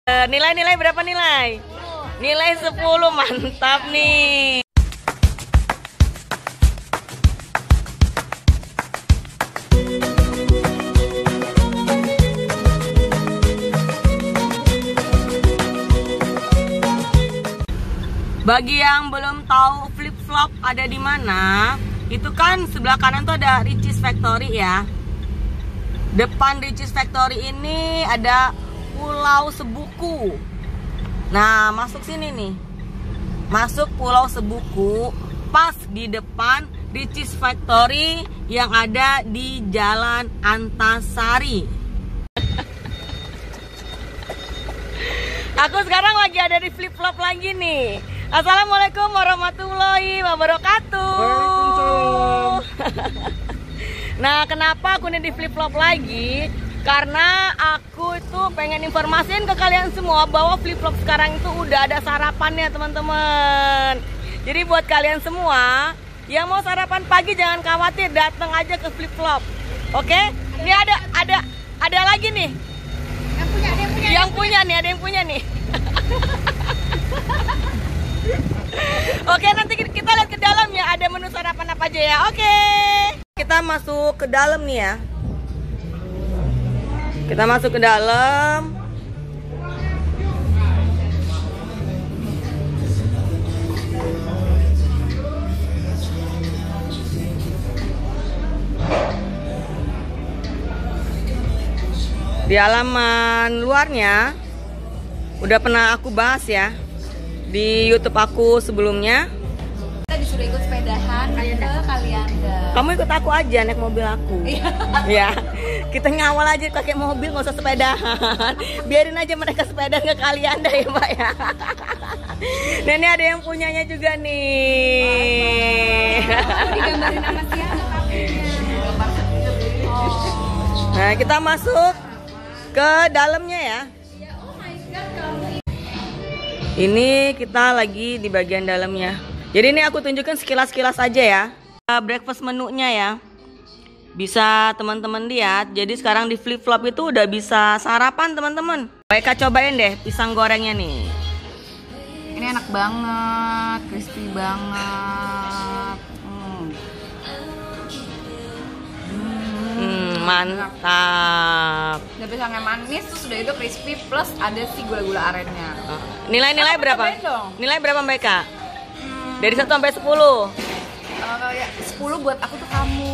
Nilai berapa nilai? Nilai 10, mantap nih. Bagi yang belum tahu flip-flop ada di mana, itu kan sebelah kanan tuh ada Richeese Factory ya. Depan Richeese Factory ini ada Pulau Sebuku. Nah, masuk sini nih. Masuk Pulau Sebuku pas di depan Richeese Factory yang ada di Jalan Antasari. Aku sekarang lagi ada di flip-flop lagi nih. Assalamualaikum warahmatullahi wabarakatuh. Waalaikumsalam. Nah, kenapa aku nih di flip-flop lagi? Karena aku itu pengen informasiin ke kalian semua bahwa flip-flop sekarang itu udah ada sarapannya, teman-teman. Jadi buat kalian semua yang mau sarapan pagi jangan khawatir, datang aja ke flip-flop. Oke? Ini ada lagi nih. Yang punya nih. Oke, nanti kita lihat ke dalam ya, ada menu sarapan apa aja ya. Oke. Kita masuk ke dalam nih ya. Kita masuk ke dalam. Di halaman luarnya udah pernah aku bahas ya di YouTube aku sebelumnya. Kita disuruh ikut sepedahan ke Kalianda. Kamu ikut aku aja naik mobil aku. Ya, kita ngawal aja pakai mobil, nggak usah sepedahan. Biarin aja mereka sepeda ke Kalianda ya, Pak ya. Nah, ini ada yang punyanya juga nih. Digambarin sama siapa kakinya? Nah, kita masuk ke dalamnya ya. Ini kita lagi di bagian dalamnya. Jadi ini aku tunjukkan sekilas-sekilas aja ya. Breakfast menunya ya. Bisa teman-teman lihat. Jadi sekarang di flip-flop itu udah bisa sarapan teman-teman. Baik, cobain deh pisang gorengnya nih. Ini enak banget, crispy banget. Mantap. Udah pisangnya manis, terus udah itu crispy plus ada si gula-gula arennya. Nilai berapa? Cobain dong. Nilai berapa Mbak Eka? Dari 1 sampai 10. Ya 10 buat aku tuh kamu.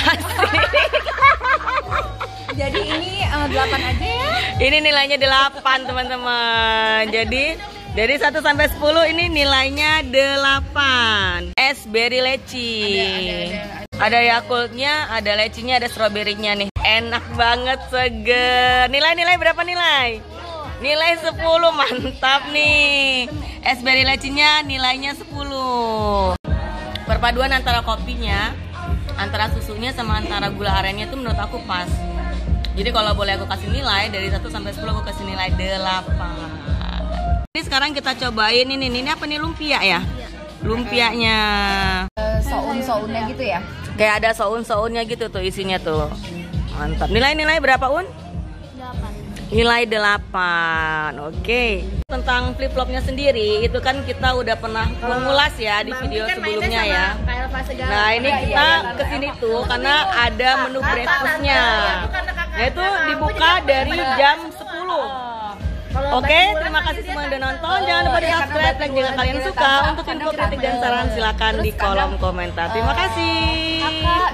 Jadi ini 8 aja ya. Ini nilainya 8 teman-teman. Jadi dari 1 sampai 10 ini nilainya 8. Es berry leci. Ada Yakultnya, ada lecinya, ada stroberinya nih. Enak banget, seger. Nilai berapa nilai? Nilai 10, mantap nih. Es berry lecinya nilainya 10. Perpaduan antara kopinya, antara susunya sama antara gula arennya tuh menurut aku pas. Jadi kalau boleh aku kasih nilai dari 1 sampai 10 aku kasih nilai 8. Jadi sekarang kita cobain ini apa nih, lumpia ya? Lumpianya. soun-sounnya gitu ya. Kayak ada soun-sounnya gitu tuh isinya tuh. Mantap. Nilai berapa, Un? 8. Nilai 8. Oke. Tentang flip-flopnya sendiri itu kan kita udah pernah mengulas ya di video sebelumnya ya. Nah, ini kita kesini tuh karena ada menu breakfastnya. Nah, itu dibuka dari jam 10. Oke, terima kasih semua yang udah nonton. Jangan lupa di subscribe dan jika kalian suka. Untuk info, kritik dan saran silakan di kolom komentar. Terima kasih.